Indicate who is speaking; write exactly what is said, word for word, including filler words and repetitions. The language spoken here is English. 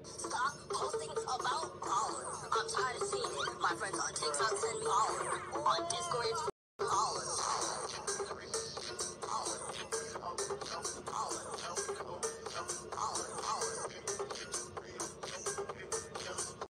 Speaker 1: Stop posting about baller. I'm tired of seeing it. My friends on TikTok send me baller. On Discord.